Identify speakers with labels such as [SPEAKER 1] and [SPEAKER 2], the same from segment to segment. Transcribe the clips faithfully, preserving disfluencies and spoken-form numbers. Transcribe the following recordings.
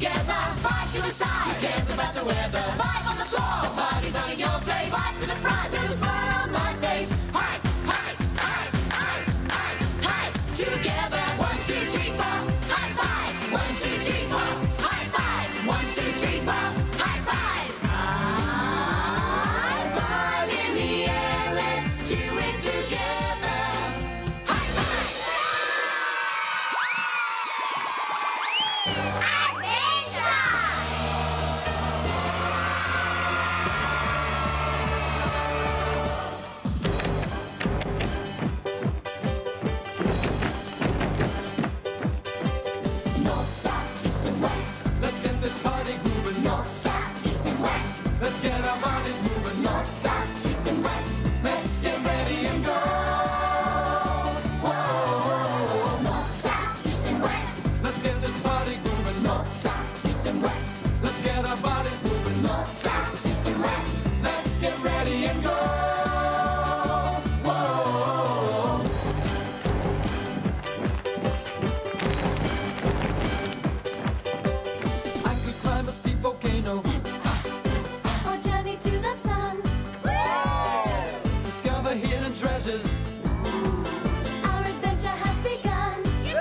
[SPEAKER 1] together. Five to a side. Who cares about the weather? Five on the floor. The party's on at your place. Five to the front with a smile on my face. Hi, hi, hi, hi, hi, hi. Together. One, two, three, four. High five. One, two, three, four. High five. One, two, three, four. High five. High five in the air. Let's do it together. High five. North, south, east and west.
[SPEAKER 2] Let's get this party grooving.
[SPEAKER 1] North, south, east and west.
[SPEAKER 2] Let's get our bodies moving.
[SPEAKER 1] North, south, east and west.
[SPEAKER 2] Let's get ready and go.
[SPEAKER 1] Whoa. North, south, east and west.
[SPEAKER 2] Let's get this party grooving.
[SPEAKER 1] North, south, east and west.
[SPEAKER 2] Let's get our bodies moving.
[SPEAKER 1] North, south, east and west.
[SPEAKER 2] Let's get ready and go. Whoa. I could climb a steep volcano,
[SPEAKER 1] Or journey to the sun.
[SPEAKER 2] discover hidden treasures.
[SPEAKER 1] Our adventure has begun.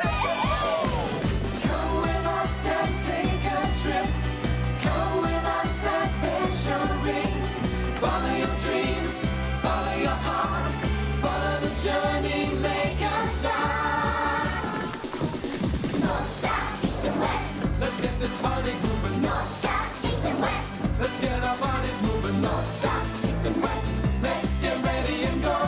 [SPEAKER 2] Come with us and take a trip.
[SPEAKER 1] Come with us adventuring.
[SPEAKER 2] Follow your dreams, follow your heart, follow the journey, make us start.
[SPEAKER 1] North, south, east and west.
[SPEAKER 2] Let's get this party grooving.
[SPEAKER 1] North, south, east and west.
[SPEAKER 2] Let's get our bodies moving.
[SPEAKER 1] North, south, east and west.
[SPEAKER 2] Let's get ready and go.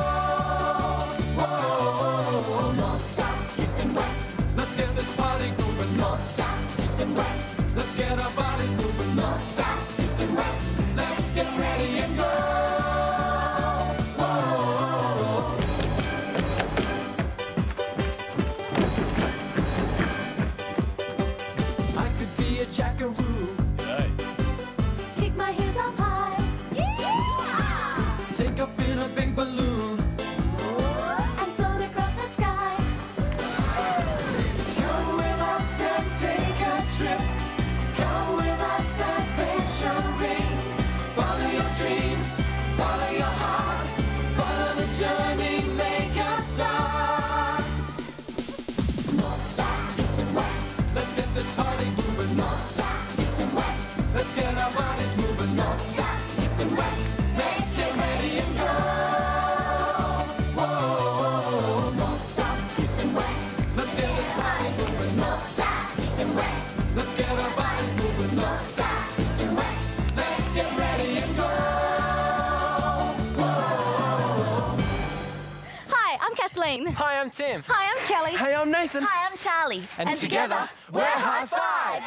[SPEAKER 2] Whoa.
[SPEAKER 1] North, south, east and west.
[SPEAKER 2] Let's get this party grooving.
[SPEAKER 1] North, south, east and west.
[SPEAKER 2] Let's get our bodies moving.
[SPEAKER 1] North, south, east and west.
[SPEAKER 2] Let's get ready and go. Whoa. I could be a jackaroo,
[SPEAKER 1] Kick my heels up high. Yeah!
[SPEAKER 2] take off in a big balloon.
[SPEAKER 1] And float across the sky.
[SPEAKER 2] Come with us and take a trip.
[SPEAKER 1] Come with us adventuring.
[SPEAKER 2] Follow your dreams, follow your heart, follow the journey, make us start.
[SPEAKER 1] North, south, east and west.
[SPEAKER 2] Let's get this party moving.
[SPEAKER 1] North, south, east and west.
[SPEAKER 2] Let's get our bodies moving.
[SPEAKER 1] North, south, east and west.
[SPEAKER 2] Let's get ready and go. Whoa.
[SPEAKER 1] North, south, east and west.
[SPEAKER 2] Let's get this party moving.
[SPEAKER 1] North, south, east and west.
[SPEAKER 2] Let's get our bodies moving.
[SPEAKER 1] North, south, east and west.
[SPEAKER 2] Let's get ready and go. Whoa.
[SPEAKER 3] Hi, I'm Kathleen.
[SPEAKER 4] Hi, I'm Tim.
[SPEAKER 3] Hi, I'm Kelly.
[SPEAKER 4] Hey, I'm Nathan.
[SPEAKER 3] Hi, I'm Charlie.
[SPEAKER 4] And together, we're High Five.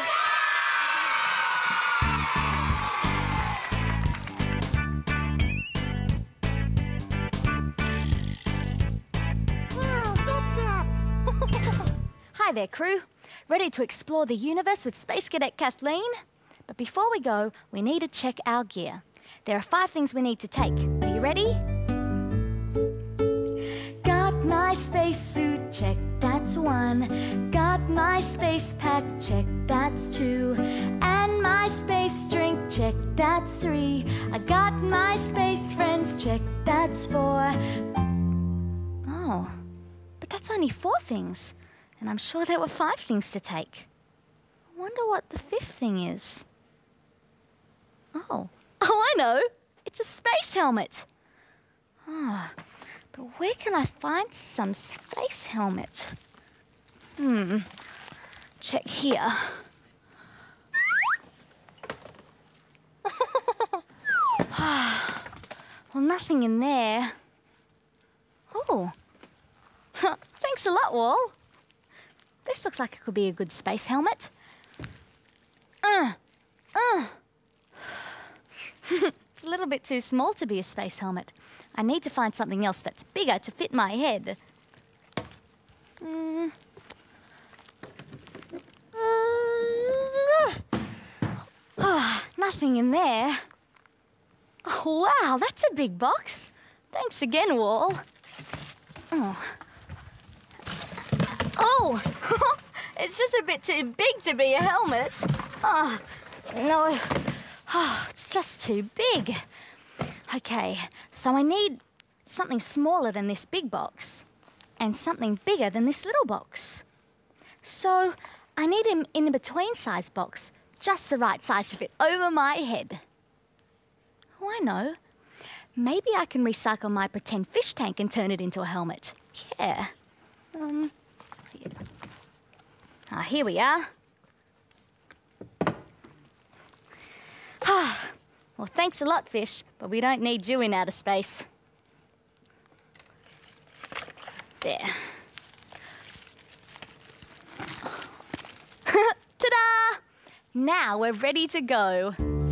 [SPEAKER 3] Hi there, crew. Ready to explore the universe with Space Cadet Kathleen? But before we go, we need to check our gear. There are five things we need to take. Are you ready? Got my spacesuit, check, that's one. Got my space pack, check, that's two. And my space drink, check, that's three. I got my space friends, check, that's four. Oh, but that's only four things. And I'm sure there were five things to take. I wonder what the fifth thing is. Oh, oh, I know. It's a space helmet. Ah, but where can I find some space helmet? Hmm, check here. Well, nothing in there. Oh, thanks a lot, Wall. This looks like it could be a good space helmet. Uh, uh. It's a little bit too small to be a space helmet. I need to find something else that's bigger to fit my head. Mm. Oh, nothing in there. Oh, wow, that's a big box. Thanks again, Wall. Oh. Oh, it's just a bit too big to be a helmet. Oh, no. Oh, it's just too big. Okay, so I need something smaller than this big box and something bigger than this little box. So I need an in-between size box, just the right size to fit over my head. Oh, I know. Maybe I can recycle my pretend fish tank and turn it into a helmet. Yeah. Um, here. Ah, here we are. Ah, well, thanks a lot, fish, but we don't need you in outer space. There. Ta-da! Now we're ready to go.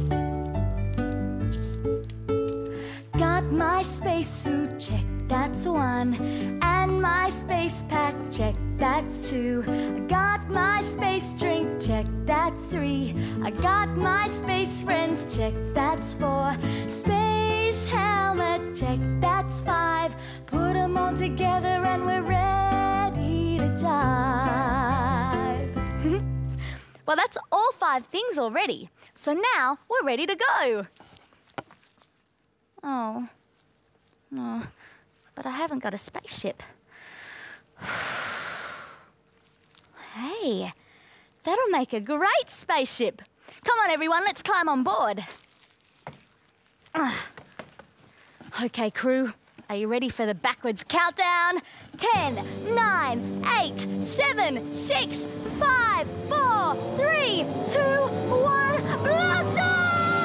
[SPEAKER 3] Got my spacesuit, check, that's one. And my space pack, check, that's two. I got my space drink, check, that's three. I got my space friends, check, that's four. Space helmet, check, that's five. Put them all together and we're ready to jive. Well, that's all five things already. So now we're ready to go. Oh, no, but I haven't got a spaceship. Hey, that'll make a great spaceship. Come on, everyone, let's climb on board. Okay, crew, are you ready for the backwards countdown? Ten, nine, eight, seven, six, five, four, three, two, one, blast off!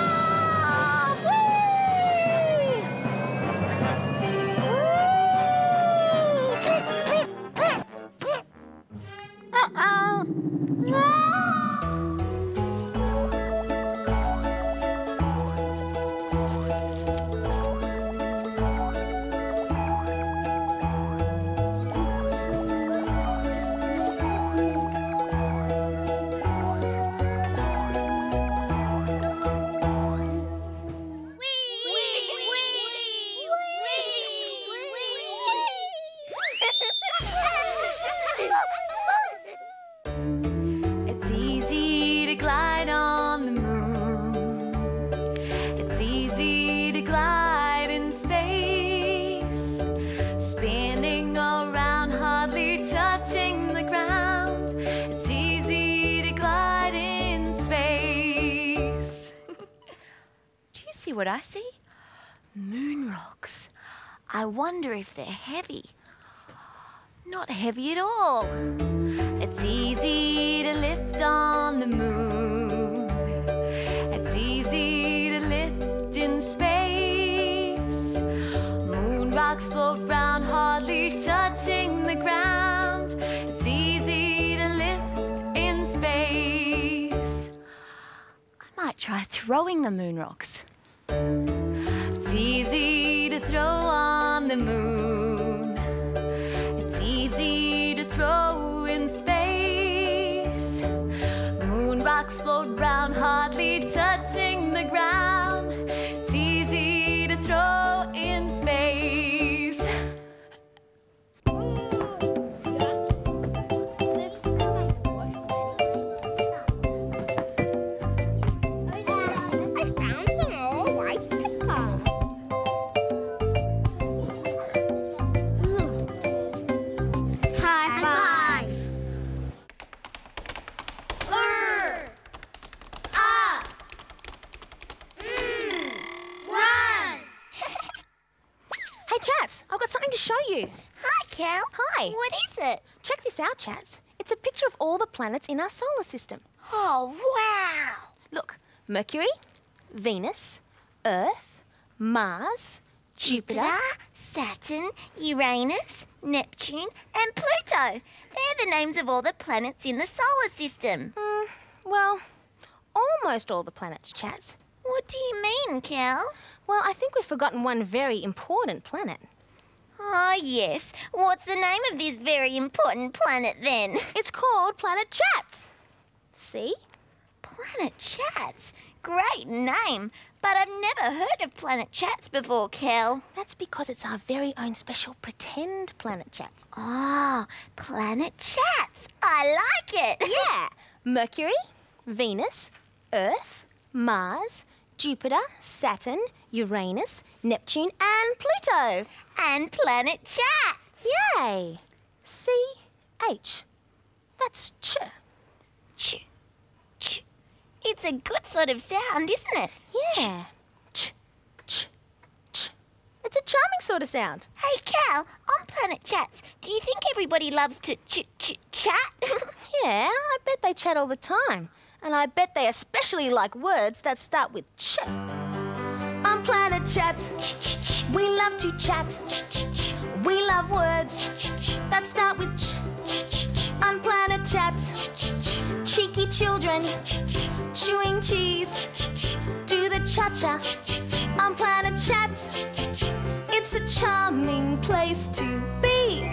[SPEAKER 3] Uh-oh.
[SPEAKER 5] What I see? Moon rocks. I wonder if they're heavy. Not heavy at all. It's easy to lift on the moon. It's easy to lift in space. Moon rocks float round, hardly touching the ground. It's easy to lift in space. I might try throwing the moon rocks. It's easy to throw on the moon. It's easy to throw in space. Moon rocks float round, hardly touching the ground. It's easy to throw in space.
[SPEAKER 6] I've got something to show you.
[SPEAKER 5] Hi, Cal.
[SPEAKER 6] Hi.
[SPEAKER 5] What is it?
[SPEAKER 6] Check this out, Chats. It's a picture of all the planets in our solar system.
[SPEAKER 5] Oh, wow.
[SPEAKER 6] Look, Mercury, Venus, Earth, Mars, Jupiter,
[SPEAKER 5] Jupiter, Saturn, Uranus, Neptune, and Pluto. They're the names of all the planets in the solar system.
[SPEAKER 6] Mm, well, almost all the planets, Chats.
[SPEAKER 5] What do you mean, Cal?
[SPEAKER 6] Well, I think we've forgotten one very important planet.
[SPEAKER 5] Oh, yes. What's the name of this very important planet, then?
[SPEAKER 6] It's called Planet Chats. See?
[SPEAKER 5] Planet Chats? Great name. But I've never heard of Planet Chats before, Cal.
[SPEAKER 6] That's because it's our very own special pretend Planet Chats.
[SPEAKER 5] Oh, Planet Chats. I like it.
[SPEAKER 6] Yeah. Mercury, Venus, Earth, Mars, Jupiter, Saturn, Uranus, Neptune and Pluto.
[SPEAKER 5] And Planet Chat.
[SPEAKER 6] Yay! C H. That's ch.
[SPEAKER 5] Ch, ch. It's a good sort of sound, isn't it?
[SPEAKER 6] Yeah. Ch, ch, ch. It's a charming sort of sound.
[SPEAKER 5] Hey, Cal, on Planet Chats, do you think everybody loves to ch ch chat?
[SPEAKER 6] Yeah, I bet they chat all the time. And I bet they especially like words that start with ch. On Planet Chats, we love to chat. We love words that start with ch. On Planet Chats, cheeky children chewing cheese do the cha-cha. On Planet Chats, it's a charming place to be.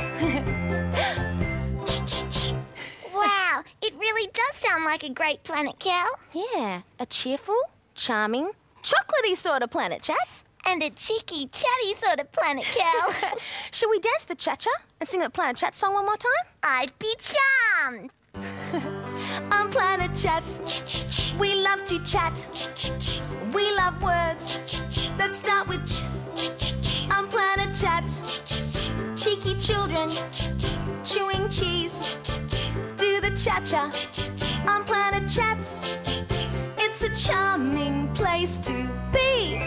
[SPEAKER 5] Wow, it really does sound like a great planet, Cal.
[SPEAKER 6] Yeah, a cheerful, charming, chocolatey sort of Planet Chats.
[SPEAKER 5] And a cheeky, chatty sort of planet, Cal.
[SPEAKER 6] Shall we dance the cha-cha and sing the Planet Chat song one more time?
[SPEAKER 5] I'd be charmed.
[SPEAKER 6] On Planet Chats, we love to chat. We love words that start with ch. On Planet Chats, cheeky children chewing cheese do the cha-cha. On Planet Chats, it's a charming place to be.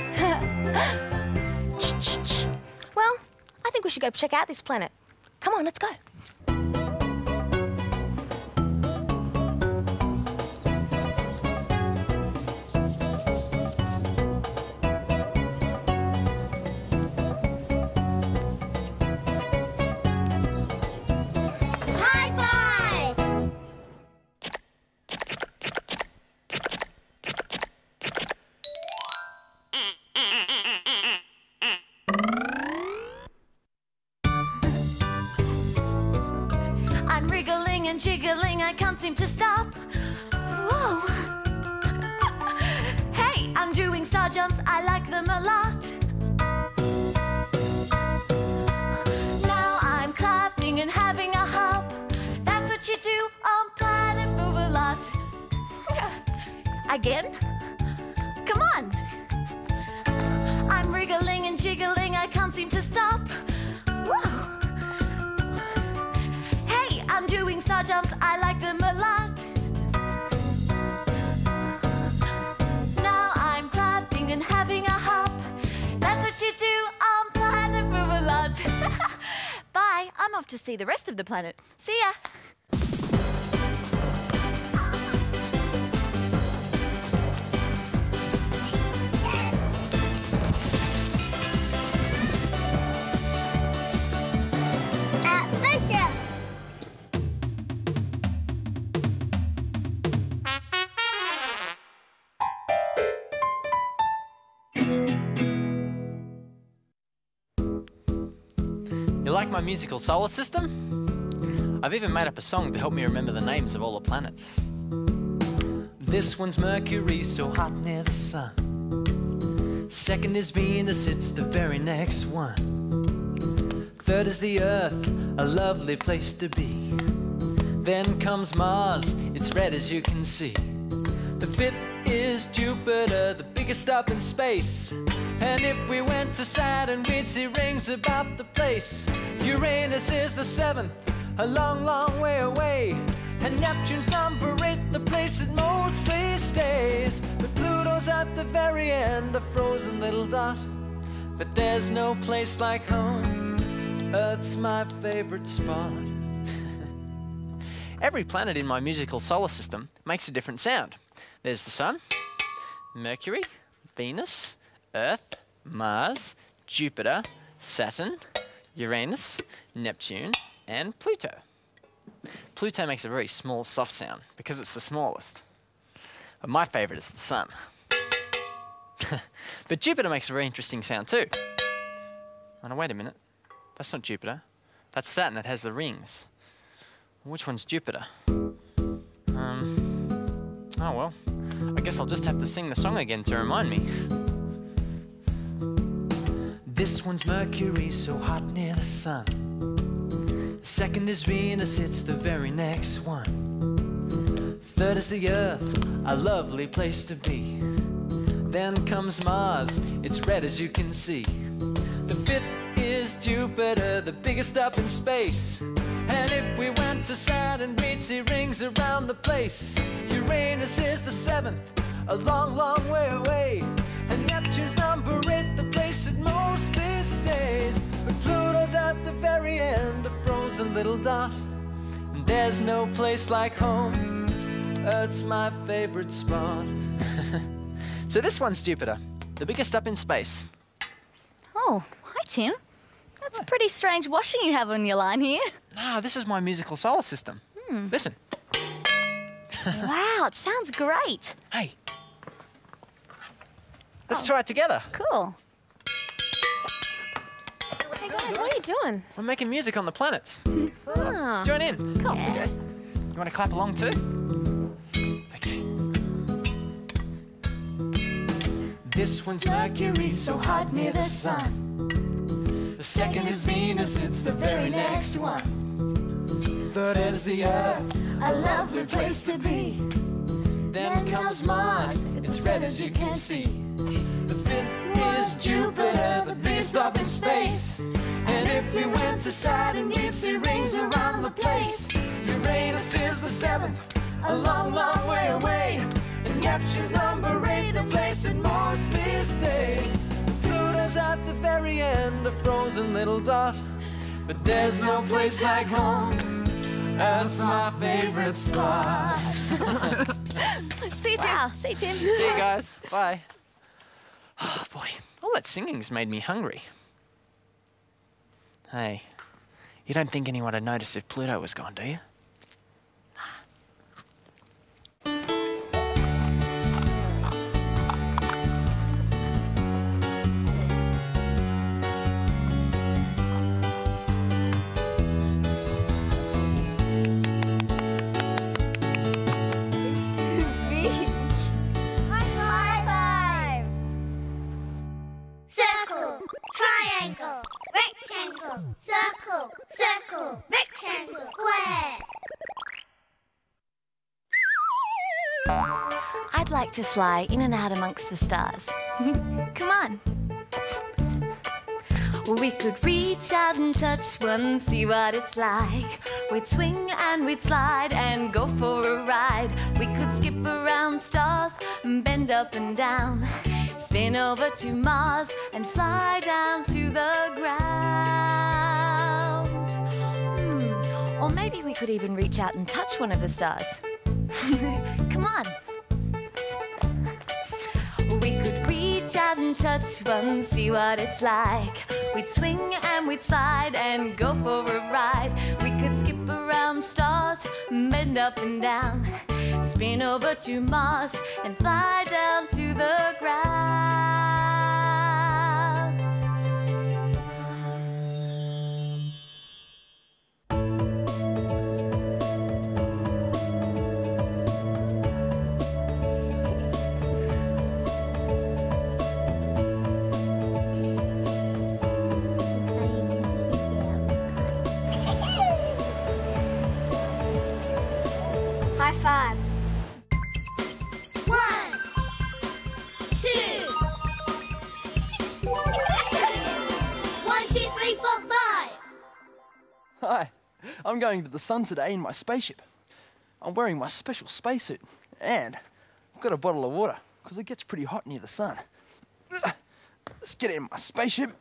[SPEAKER 6] Well, I think we should go check out this planet. Come on, let's go.
[SPEAKER 5] I'm wriggling and jiggling, I can't seem to stop. Whoa. Hey, I'm doing star jumps, I like them a lot. Now I'm clapping and having a hop. That's what you do on Planet Move a Lot. Again? Come on. I'm wriggling and jiggling, I can't seem to stop. Whoa. I'm doing star jumps, I like them a lot. Now I'm clapping and having a hop. That's what you do on Planet Move a Lot. Bye, I'm off to see the rest of the planet. See ya.
[SPEAKER 7] You like my musical solar system? I've even made up a song to help me remember the names of all the planets. This one's Mercury, so hot near the sun. Second is Venus, it's the very next one. Third is the Earth, a lovely place to be. Then comes Mars, it's red as you can see. The fifth is Jupiter, the biggest up in space. And if we went to Saturn, we'd see rings about the place. Uranus is the seventh, a long, long way away. And Neptune's number eight, the place it mostly stays. But Pluto's at the very end, a frozen little dot. But there's no place like home, Earth's my favorite spot. Every planet in my musical solar system makes a different sound. There's the Sun, Mercury, Venus, Earth, Mars, Jupiter, Saturn, Uranus, Neptune, and Pluto. Pluto makes a very small, soft sound because it's the smallest. But my favourite is the Sun. But Jupiter makes a very interesting sound too. Oh, no, wait a minute. That's not Jupiter. That's Saturn. It has the rings. Which one's Jupiter? Um. Oh well. I guess I'll just have to sing the song again to remind me. This one's Mercury, so hot near the sun. Second is Venus, it's the very next one. Third is the Earth, a lovely place to be. Then comes Mars, it's red as you can see. The fifth is Jupiter, the biggest up in space. And if we went to Saturn, we'd see rings around the place. Uranus is the seventh, a long, long way away. And Neptune's number eight, the place it mostly stays. But Pluto's at the very end, a frozen little dot. And there's no place like home, Earth's my favorite spot. So this one's Jupiter, the biggest up in space.
[SPEAKER 3] Oh, hi, Tim. That's a pretty strange washing you have on your line here.
[SPEAKER 7] Ah, this is my musical solar system.
[SPEAKER 3] Hmm.
[SPEAKER 7] Listen.
[SPEAKER 3] Wow, it sounds great.
[SPEAKER 7] Hey. Let's try it together.
[SPEAKER 3] Cool.
[SPEAKER 6] Hey guys, what are you doing?
[SPEAKER 7] We're making music on the planets.
[SPEAKER 6] Oh.
[SPEAKER 7] Join in.
[SPEAKER 6] Cool.
[SPEAKER 7] Okay. You want to clap along too? Okay. This one's Mercury, so hot near the sun. The second is Venus, it's the very next one. Third is the Earth, a lovely place to be. Then comes Mars, it's red as you can see. The fifth is Jupiter, the biggest up in space. And if we went to Saturn, we'd see rings around the place. Uranus is the seventh, a long, long way away. And Neptune's number eight, the place it mostly stays. Pluto's at the very end, a frozen little dot. But there's no place like home, that's my favorite spot.
[SPEAKER 3] See you, Tim. Wow, see you, Tim.
[SPEAKER 7] See you guys. Bye. Oh, boy. All that singing's made me hungry. Hey, you don't think anyone would notice if Pluto was gone, do you?
[SPEAKER 8] Circle, triangle, rectangle, circle, circle, rectangle, square.
[SPEAKER 5] I'd like to fly in and out amongst the stars. Come on. We could reach out and touch one, see what it's like. We'd swing and we'd slide and go for a ride. We could skip around stars and bend up and down. Spin over to Mars and fly down to the ground. Hmm. Or maybe we could even reach out and touch one of the stars. Come on. We could reach out and touch one, see what it's like. We'd swing and we'd slide and go for a ride. We could skip around stars, bend up and down. Spin over to Mars and fly down to the ground.
[SPEAKER 6] High five.
[SPEAKER 8] One, two. One, two, three, four, five.
[SPEAKER 9] Hi, I'm going to the sun today in my spaceship. I'm wearing my special spacesuit and I've got a bottle of water because it gets pretty hot near the sun. Let's get in my spaceship.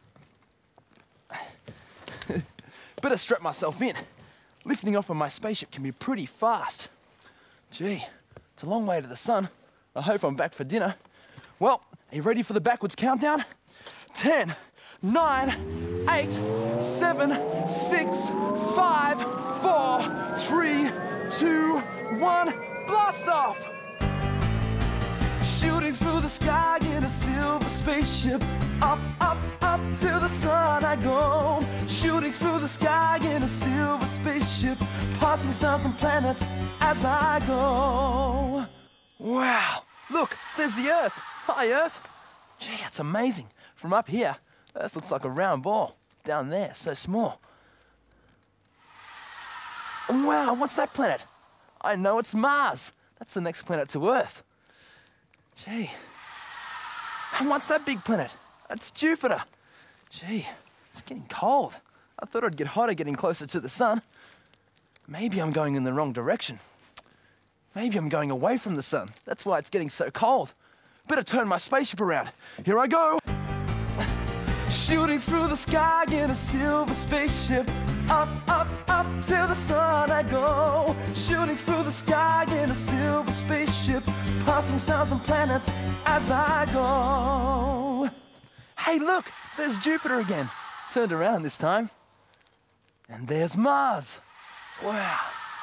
[SPEAKER 9] Better strap myself in. Lifting off of my spaceship can be pretty fast. Gee, it's a long way to the sun. I hope I'm back for dinner. Well, are you ready for the backwards countdown? Ten, nine, eight, seven, six, five, four, three, two, one, blast off! Shooting through the sky in a silver spaceship. Up, up, up to the sun I go. Shooting through the sky in a silver spaceship. Passing stars and planets as I go. Wow, look, there's the Earth. Hi, Earth. Gee, that's amazing. From up here, Earth looks like a round ball. Down there, so small. Wow, what's that planet? I know it's Mars. That's the next planet to Earth. Gee. And what's that big planet? That's Jupiter. Gee, it's getting cold. I thought I'd get hotter getting closer to the sun. Maybe I'm going in the wrong direction. Maybe I'm going away from the sun. That's why it's getting so cold. Better turn my spaceship around. Here I go. Shooting through the sky in a silver spaceship. Up, up, up to the sun I go. Shooting through the sky in a silver spaceship. Passing stars and planets as I go. Hey, look, there's Jupiter again. Turned around this time. And there's Mars. Wow.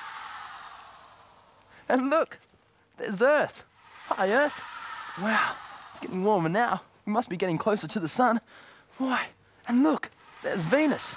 [SPEAKER 9] And look, there's Earth. Hi, Earth. Wow, it's getting warmer now. We must be getting closer to the sun. Why? And look, there's Venus.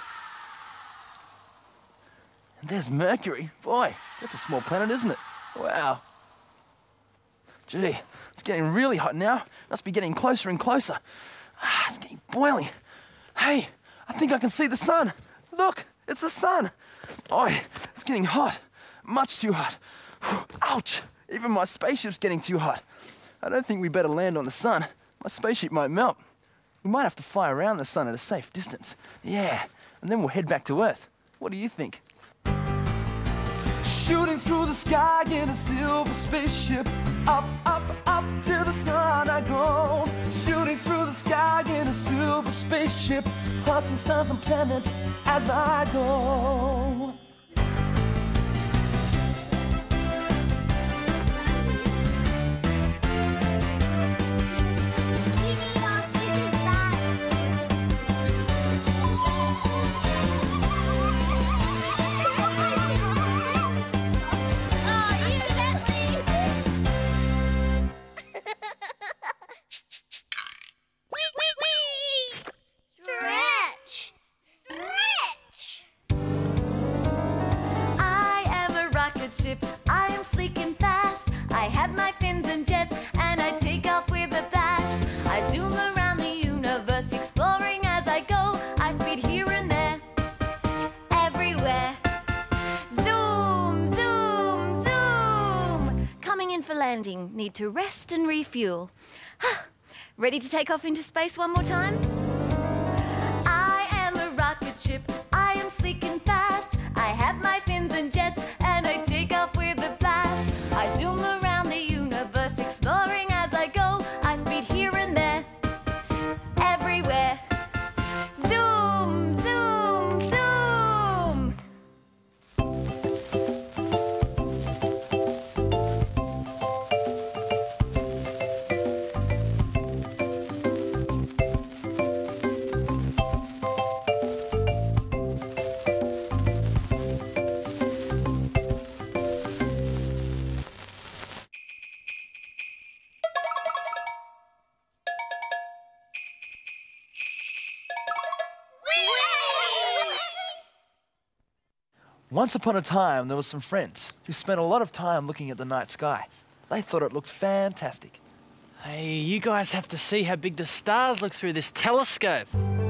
[SPEAKER 9] And there's Mercury. Boy, that's a small planet, isn't it? Wow. Gee, it's getting really hot now. Must be getting closer and closer. Ah, it's getting boiling. Hey, I think I can see the sun. Look, it's the sun. Boy, it's getting hot. Much too hot. Ouch! Even my spaceship's getting too hot. I don't think we better land on the sun. My spaceship might melt. We might have to fly around the sun at a safe distance. Yeah, and then we'll head back to Earth. What do you think? Shooting through the sky in a silver spaceship. Up, up, up to the sun I go. Shooting through the sky in a silver spaceship. Passing stars and planets as I go.
[SPEAKER 5] I am sleek and fast. I have my fins and jets, and I take off with a blast. I zoom around the universe, exploring as I go. I speed here and there, everywhere. Zoom, zoom, zoom. Coming in for landing. Need to rest and refuel. Ready to take off into space one more time? I am a rocket ship. I am sleek and fast. I have my fins and jets, and I take off with a blast. I zoom around the universe, exploring as I go. I speed here and there, everywhere. Zoom, zoom, zoom.
[SPEAKER 9] Once upon a time, there were some friends who spent a lot of time looking at the night sky. They thought it looked fantastic.
[SPEAKER 7] Hey, you guys have to see how big the stars look through this telescope.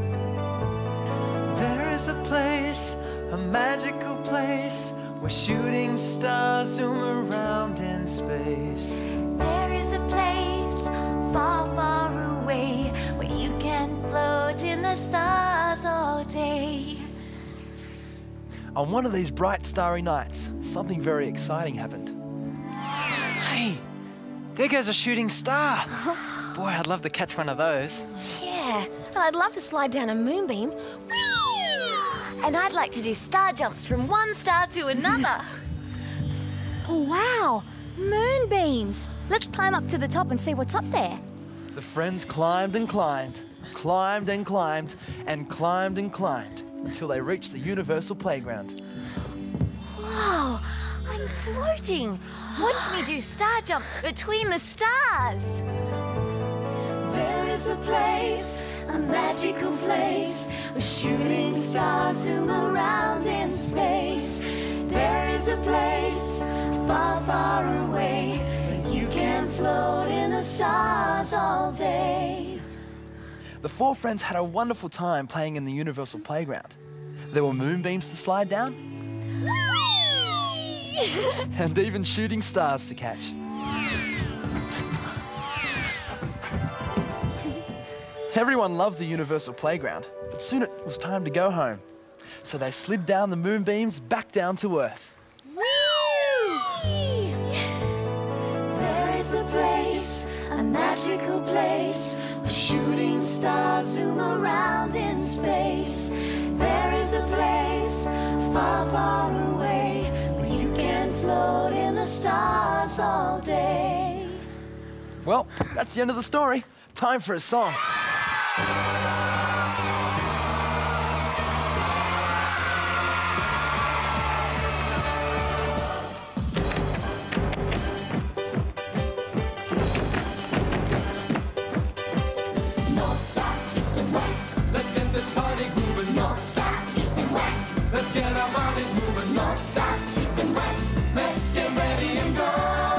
[SPEAKER 7] There is a place, a magical place, where shooting stars zoom around in space.
[SPEAKER 5] There is a place far, far away where you can float in the stars all day.
[SPEAKER 9] On one of these bright, starry nights, something very exciting happened.
[SPEAKER 7] Hey, there goes a shooting star. Boy, I'd love to catch one of those.
[SPEAKER 6] Yeah, and I'd love to slide down a moonbeam.
[SPEAKER 5] And I'd like to do star jumps from one star to another.
[SPEAKER 3] Oh, wow, moonbeams. Let's climb up to the top and see what's up there.
[SPEAKER 9] The friends climbed and climbed, climbed and climbed, and climbed and climbed, until they reached the universal playground.
[SPEAKER 5] Whoa, I'm floating. Watch me do star jumps between the stars.
[SPEAKER 2] There is a place, a magical place, where shooting stars zoom around in space. There is a place, far, far away, where you can float in the stars all day.
[SPEAKER 9] The four friends had a wonderful time playing in the universal playground. There were moonbeams to slide down, and even shooting stars to catch. Everyone loved the Universal Playground, but soon it was time to go home. So they slid down the moonbeams back down to Earth.
[SPEAKER 2] There is a place, a magical place, where shooting stars zoom around in space. There is a place far, far away, where you can float in the stars all day.
[SPEAKER 9] Well, that's the end of the story. Time for a song.
[SPEAKER 1] North, south, east and west. Let's get this party grooving. North, south, east and west. Let's get our bodies moving. North, south, east and west. Let's get ready and go.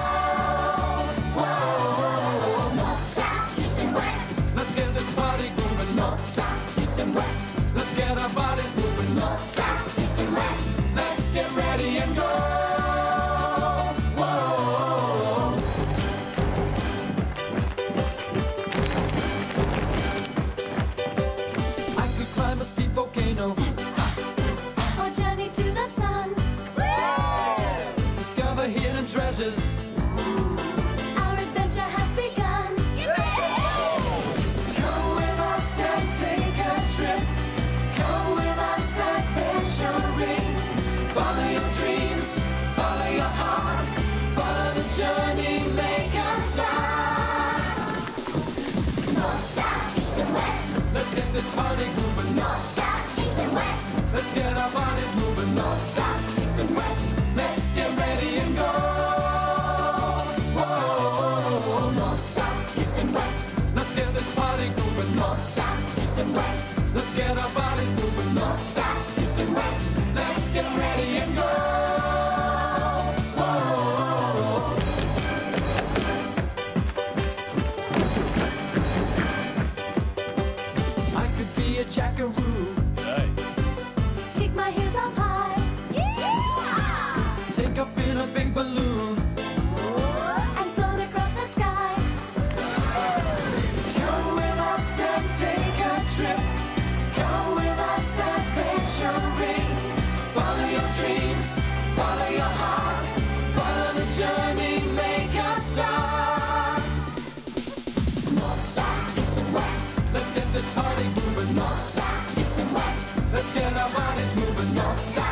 [SPEAKER 1] Whoa. North, south, east and west. Let's get this party grooving. North, south, east and west. Let's get our bodies moving. North, south, east and west. Let's get ready and go. Whoa. I could climb a steep volcano.
[SPEAKER 2] Or journey to the sun.
[SPEAKER 1] Discover hidden treasures.
[SPEAKER 2] Our adventure has begun.
[SPEAKER 1] Come with us and take a trip. Come with us adventuring. Follow your dreams, follow your heart. Follow the journey, make a start. North, south, east and west. Let's get this party grooving. North, south, east and west. Let's get our bodies moving. North, south, east and west. Let's get ready and go. Whoa. North, south, east and west. Let's get this party grooving. North, south, east and west. Let's get our bodies moving. North, south, east and west. Let's get ready and go. Whoa. I could be a jackaroo.
[SPEAKER 2] Kick my heels up high.
[SPEAKER 1] Take off in a big balloon.
[SPEAKER 2] And float across the sky.
[SPEAKER 1] Come with us and take a trip. Come with us adventuring. Follow your dreams, follow your heart. Follow the journey, make a start. North, south, east and west. Let's get this party moving. North, south, east and west. Let's get our bodies moving. North, south.